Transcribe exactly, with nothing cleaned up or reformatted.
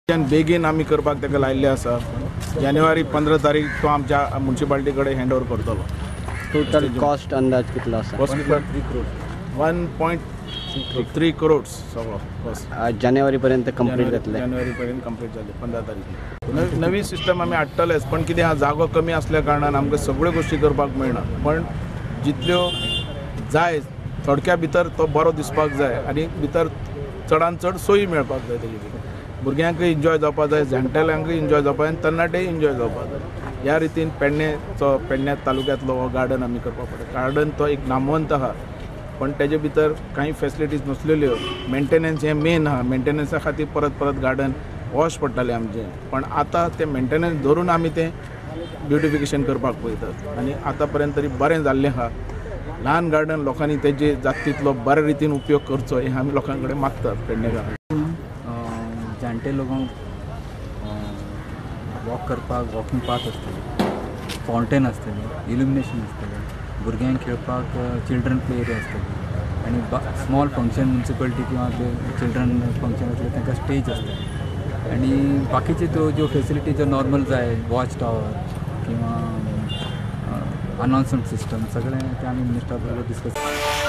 बेगीन आमी करपाक ताका लायिल्ले आसा। जानेवारी पंदरा तारीख तो आमच्या म्युनिसिपालिटी कडेन हँड ओवर करतलो। टोटल कॉस्ट अंदाज कितलो आसा? वन पॉयंट थ्री करोड्स सगळो बस। जानेवारी पर्यंत कंप्लीट जातले। जानेवारी पर्यंत कंप्लीट जाले पंदरा तारीख। नवी सिस्टम आमी हाडटलेच, पण कितें हा जागो कमी असल्या कारणान आमकां सगळ्यो गोष्टी करपाक मेळना, पण जितल्यो जाय थोडक्या भितर तो बरो दिसपाक जाय आनी भितर चडान चड सोयी मेळपाक जाय। तेजी भुरग्यांकूय एन्जॉय जावपाक जाय, जाणटेल्यांकूय एन्जॉय जावपाक जाय, तरणाटेय एन्जॉय जावपाक जाय। ह्या रितीन पेडणेचो पेडण्या तालुक्यांतलो हो गार्डन आमी करपाक पडटा। गार्डन तो एक नामवंत आहा, पण तेजे भितर कांय फॅसिलिटीज नसलेल्यो, मेंटेनन्स हें मेन आहा। मेंटेनन्सा खातीर परत परत गार्डन वॉश पडटालें आमचें, पण आतां तें मेंटेनन्स धरून आमी तें ब्युटिफिकेशन करपाक पळयतात आनी आतां पर्यंत तरी बरें जाल्लें आहा। ल्हान गार्डन लोकांनी तेजे जातींतलो बरे रितीन उपयोग करचो हें आमी लोकां कडेन मागतात पेडणेकार। जाणटे लोकांक वॉक करपाक वॉकिंग पाथ आसतले, फावंटेन आसतले, इल्युमिनेशन आसतलें, भुरग्यांक खेळपाक चिल्ड्रन प्ले एरिया आसतली आनी स्मॉल फंक्शन म्युनिसिपालिटी किंवा चिल्ड्रन फंक्शन आसले तांकां स्टेज आसतली आनी बाकीचे त्यो ज्यो फेसिलिटी ज्यो नॉर्मल जाय, वॉच टावर किंवा अनाउन्समेंट सिस्टम सगळें ते आमी मिनिस्टरा बरोबर डिस्कस